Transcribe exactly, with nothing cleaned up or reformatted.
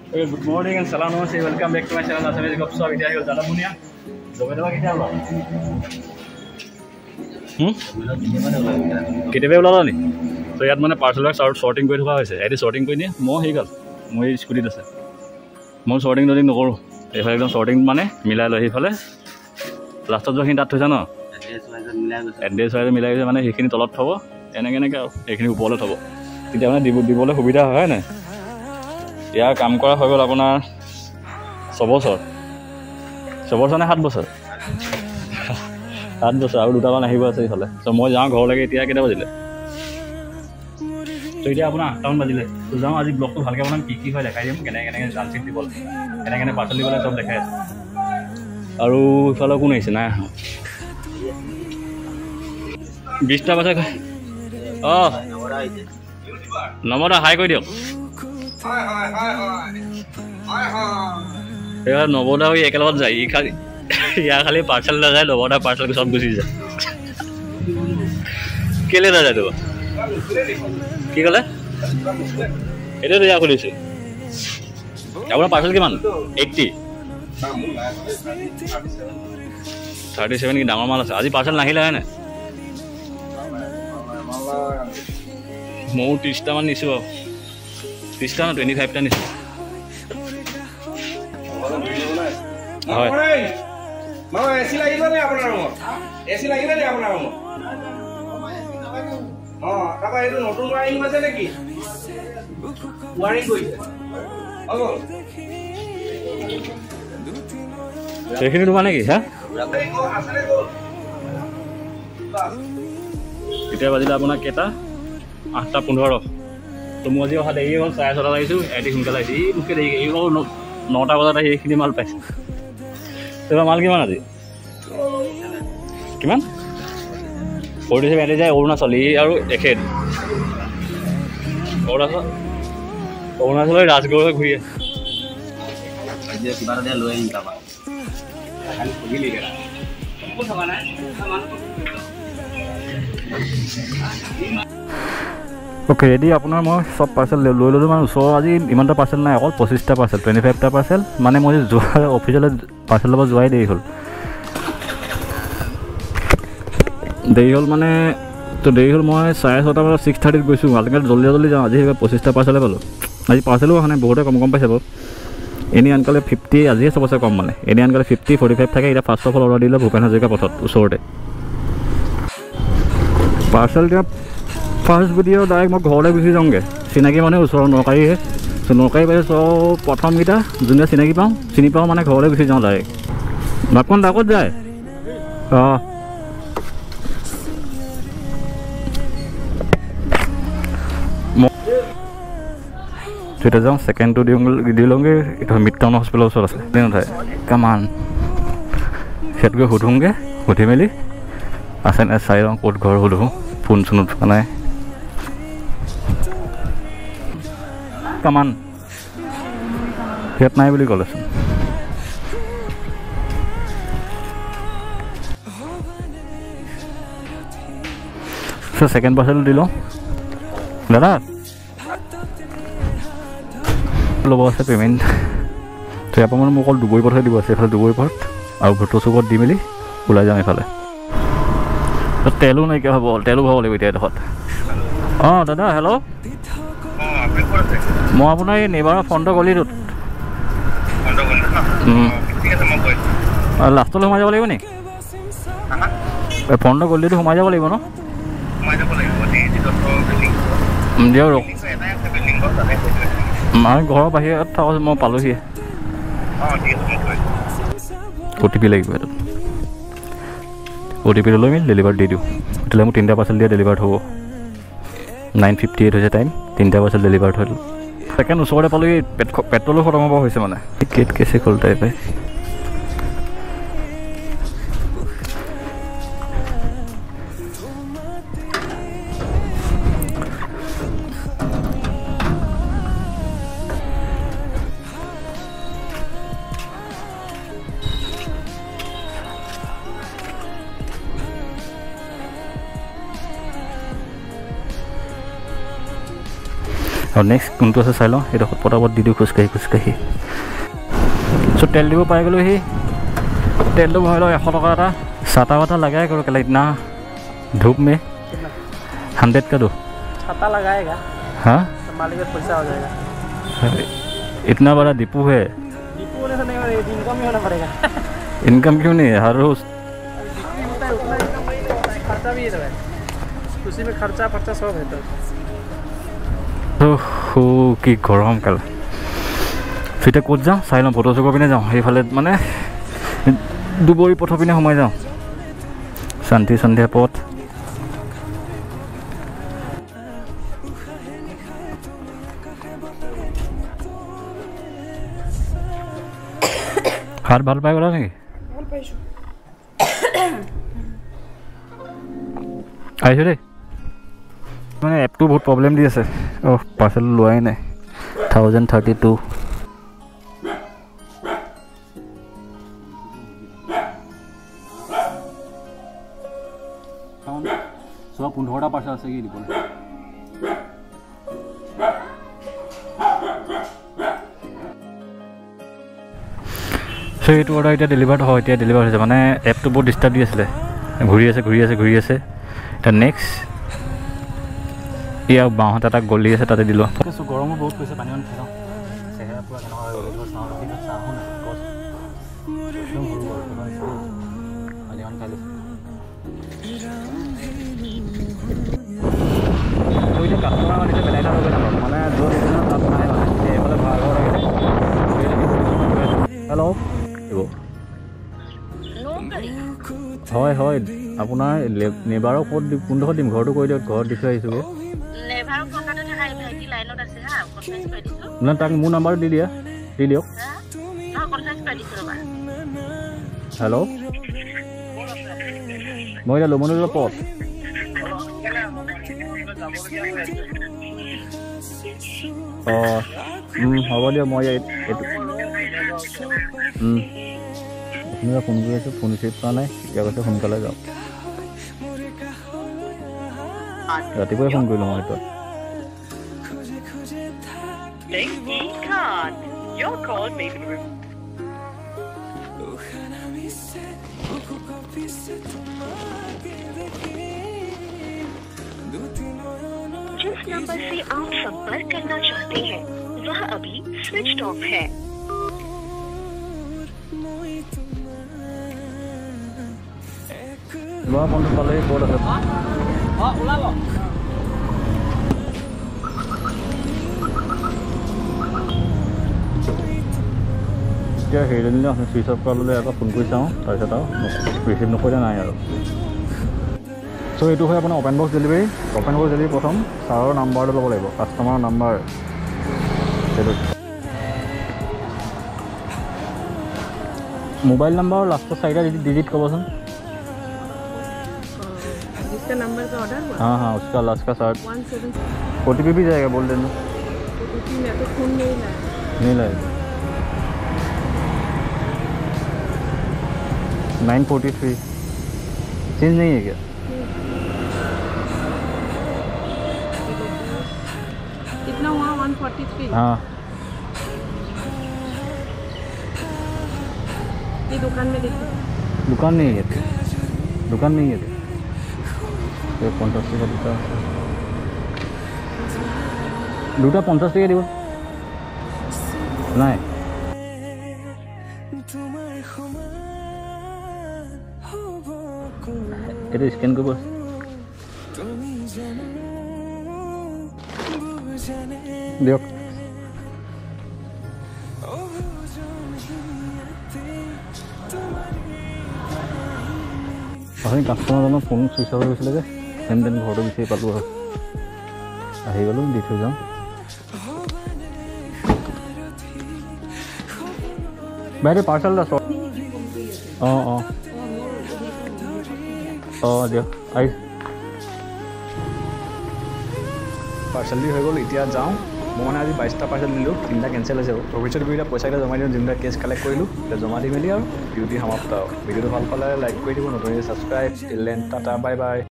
Good morning and salam namaste. Welcome back to my channel. Assamese Gopso. Vidya hil dala munia. Dobedoba kita lo. Hmm? Kita be ulala ni. So yat mane parcel work sorting koi thoka hoise. Edi sorting koi ni mo hi gal. Moi scooty ase. Mo sorting dori nokoru. Ephale ekdom sorting mane milai lo hi phale. Last jo hin tat hoisa no. Address wise milai hoise mane hekhini tolat thobo. Ene kene ka hekhini upole thobo. Titia mane dibu dibole subida hoy na. ইয়াৰ কাম কৰা হৈ গ'ল আপোনাৰ ছয় বছৰ ছয় বছৰ নে সাত বছৰ সাত বছৰ আৰু দুটামান আহিব আছে ইফালে চ' মই যাওঁ ঘৰলৈকে এতিয়া কেইটা বাজিলে ত' এতিয়া আপোনাৰ আঠটামান বাজিলে ত' যাওঁ আজি ব্লগটো ভালকৈ বনাম কি কি হয় দেখাই দিম কেনেকৈ কেনেকৈ জানচিট দিব কেনেকৈ কেনেকৈ পাৰ্চেল দিবলৈ চব দেখাই আছে আৰু ইফালে কোন আহিছে নাই বিছটা বজাত অঁ নমদা হাই কৈ দিয়ক Hi hi hi hi. Hi hi. यार नवोदा भी एक लवत जाई खाली या खाली पार्सल लगाए नवोदा पार्सल के सब गुसी जाए केले ना जाए तो की कहले एते तो या खुलिছে आपन पार्सल किमान अस्सी सैंतीस की डाঙৰ মাল আছে আজি পাৰ্চেল নাহিলে হয় না মৌ ত্ৰিশ টা মান নিছো Pista na twenty-five ta nisu. Hoy. Mama A C লাগিলে নে আপোনাৰ ৰুমত? A C লাগিলে নে আপোনাৰ ৰুমত? অ, কাকা এইটো নতুন ৱাৰিং আছে নেকি? ৱাৰিং কৰিছে। হ'ব। এইখিনি তোমাৰ নেকি হা? এতিয়া বাজিলে আপোনাৰ কেটা আঠটা পোন্ধৰ তো মই আজি অহা দেৰি হ'ল চাৰে ছটাত আহিছোঁ এটি সোনকালে আহিছোঁ এই মোকে দেৰি এই বাৰু নটা বজাত আহি এইখিনি মাল পাইছোঁ তোমাৰ মাল কিমান আজি কিমান ফৰ্টি চেভেন এটি যায় অৰুণাচল ই আৰু এখেত অৰুণাচল অৰুণাচলৰ ৰাজগড় ঘূৰি আছে কিবা এটা লৈ আহিম তাৰপৰা ओके रेडी আপোনাৰ মই সব পাৰ্সেল লৈ ললো মানে ওচৰ আজি ইমানটা পাৰ্সেল নাই অকল পঁচিছটা পাৰ্সেল পঁচিছ টা পাৰ্সেল মানে মই অফিচলৈ পাৰ্সেল ল'ব যোৱাই দেৰি হ'ল দেৰি হ'ল মানে তো দেৰি হ'ল মই চাৰে ছটা বজাত ছিক্স থাৰ্টিত গৈছোঁ আজিকালি জলদি জলদি যাওঁ আজি পঁচিছটা পাৰ্সেলে পালোঁ আজি পাৰ্সেলো অহা নাই বহুতে কম কম পাইছে বাৰু এনে আনকালে ফিফটি আজিহে চবচে কম মানে এনে আনকালে ফিফটি ফৰ্টি ফাইভ থাকে এতিয়া ফাৰ্ষ্ট অফ অল অৰ্ডাৰ দিলে ভূপেন হাজৰিকা পথত ওচৰতে পাৰ্সেল দিয়া ফাৰ্ষ্ট ভিডিঅ' ডাইৰেক্ট মই ঘৰলৈ গুচি যাওঁগৈ চিনাকি মানে ওচৰৰ নকাৰীহে চ' নকাৰী পাইছে চব প্ৰথমকেইটা যোনে চিনাকি পাওঁ চিনি পাওঁ মানে ঘৰলৈ গুচি যাওঁ ডাইৰেক্ট বাকন ডাকত যায় অঁ এতিয়া যাওঁ ছেকেণ্ডটো দিওঁ দি লওঁগৈ এইটো মিড টাউন হস্পিটেলৰ ওচৰত আছে নাথায় কামান সেইটোকে সুধোঁগৈ সুধি মেলি আছে নে চাই লওঁ ক'ত ঘৰ সুধোঁ ফোন চোন উঠোৱা নাই কামান ইয়াত নাই বুলি ক'লেচোন ছেকেণ্ড পাৰ্চেল দি লওঁ দাদা ল'ব আছে পে'মেণ্ট তো ইয়াৰ পৰা মানে মোক অকল দুবৰি পথে দিব আছে এইফালে দুবৰি পথ আৰু ভোটৰ চুকত দি মেলি ওলাই যাম এইফালে তেলো নাইকিয়া হ'ব তেলো ভৰাব লাগিব এতিয়া এডোখৰত অঁ দাদা হেল্ল' মই আপোনাৰ এই নেবাৰৰ ফ্ৰণ্টৰ গলিটোত লাষ্টলৈ সোমাই যাব লাগিব নি ফ্ৰণ্টৰ গলিটো সোমাই যাব লাগিব ন দিয়ক ৰখ মই ঘৰৰ বাহিৰত থাকোঁ মই পালোহি অ' টি পি লাগিব এইটো অ' টি পিটো লৈ মেলি ডেলিভাৰ দি দিওঁ তেতিয়াহ'লে মোক তিনিটা পাৰ্চেল দিয়া ডেলিভাৰ্ড হ'ব নাইন ফিফটি এইট হৈছে টাইম তিনিটা পাৰ্চেল ডেলিভাৰ্ড হ'ল ছেকেণ্ড ওচৰতে পালোঁ এই পেট পেট্ৰলো খতম হ'ব হৈছে মানে কেট কেছে খোল টাইপে আৰু নেক্সট কোনটো আছে চাই লওঁ এইডোখৰত পটাপট দি দিওঁ খোজকাঢ়ি খোজকাঢ়ি চ' তেল দিব পাই গ'লো সি তেলটো ভৰাই লওঁ এশ টকা এটা ছাতা वाता लगाया करो कल इतना धूप में हंड्रेड का दो छाता लगाएगा हाँ मालिक का पैसा हो जाएगा इतना बड़ा डिपो है डिपो होने से नहीं होगा इनकम ही होना पड़ेगा इनकम क्यों नहीं है हर रोज खर्चा भी है उसी में खर्चा खर्चा सब है तो हो कि गरम कल फिर कत जाऊँ चाई लওঁ ফটো চকৰ পিনে যাওঁ সেইফালে মানে দুবৰি পথৰ পিনে সোমাই যাওঁ শান্তি সন্ধিয়া পথ হাত ভাল পাই গ'লা নেকি আহিছোঁ দেই মানে এপটো বহুত প্ৰব্লেম দি আছে অহ পাৰ্চেল লোৱাই নাই থাউজেণ্ড থাৰ্টি টু সব পোন্ধৰটা পাৰ্চেল আছে কি দিবলৈ চ' এইটো অৰ্ডাৰ এতিয়া ডেলিভাৰ্ড হয় এতিয়া ডেলিভাৰ হৈছে মানে এপটো বহুত ডিষ্টাৰ্ব দি আছিলে ঘূৰি আছে ঘূৰি আছে ঘূৰি আছে এতিয়া নেক্সট ইয়াৰ বাঁহত এটা গলি আছে তাতে দিলোঁ গৰমো বহুত কৈছে পানী পানী খাই লওঁ চেহেৰা পূৰা কেনেকুৱা কাষ্টমাৰ মাতিছে বেলেগ এটা লগে নাপাওঁ মানে য'ত এইটো তাত নাহে মানে এইফালে ভাড়া ঘৰ লাগিছে হেল্ল' হয় হয় আপোনাৰ নেবাৰক ক'ত কোনডোখৰত দিম ঘৰটো কৈ দিয়ক ঘৰত দি থৈ আহিছোঁগৈ নাই তাক মোৰ নাম্বাৰটো দি দিয়া দি দিয়ক হেল্ল' মই এতিয়া লমনিৰ পথ অঁ হ'ব দিয়ক মই এইটো কোনোবা ফোন কৰি আছোঁ ফোন ৰিচিভ কৰা নাই এতিয়া কৈছে সোনকালে যাওক ৰাতিপুৱাই ফোন কৰিলোঁ মই সেইটোত जिस नंबर से आप संपर्क करना चाहते हैं वह अभी स्विच ऑफ है লোৱা ফোনটো পালে ক'ত আছে অঁ ওলাব এতিয়া হেৰিজনীলৈ আপুনি চুইচ অফ কৰালৈ আকৌ ফোন কৰি চাওঁ তাৰপিছত আৰু ৰিচিভ নকৰিলে নাই আৰু চ' এইটো হয় আপোনাৰ open box delivery open box delivery প্ৰথম ছাৰৰ নাম্বাৰটো ল'ব লাগিব কাষ্টমাৰৰ নাম্বাৰ সেইটো মোবাইল নাম্বাৰ লাষ্টৰ চাৰিটা ডিজিট ক'বচোন जिसका नंबर का ऑर्डर हुआ हाँ हाँ उसका लास्ट का साठ one seven O T P भी जाएगा बोल देना ओ टी पी तो फोन नहीं लाया नहीं लाएगा नाइन फोर्टी थ्री चेंज नहीं है क्या कितना हुआ वन फोर्टी थ्री हाँ ये दुकान में देखिए दुकान नहीं है दुकान नहीं है পঞ্চাছ টকা দুটা দুটা পঞ্চাছ টকা দিব নাই এইটো স্কেন কৰিব দিয়ক আপুনি কাষ্টমাৰজনৰ ফোন চুইচ অফ হৈ গৈছিলে যে হেন দেন ঘৰটো বিচাৰি পালোঁ আৰু আহি গ'লোঁ দি থৈ যাওঁ বাইদেউ পাৰ্চেল এটা অঁ অঁ অঁ দিয়ক আহি পাৰ্চেল দি হৈ গ'ল এতিয়া যাওঁ মই মানে আজি বাইছটা পাৰ্চেল দিলোঁ তিনিটা কেঞ্চেল হৈছে ভৱিষ্যত বিটা পইচাকেইটা জমা দিওঁ যোনটা কেছ কালেক্ট কৰিলোঁ এতিয়া জমা দি মেলি আৰু ডিউটি সমাপ্ত আৰু ভিডিঅ'টো ভাল পালে লাইক কৰি দিব নতুন subscribe till then tata bye bye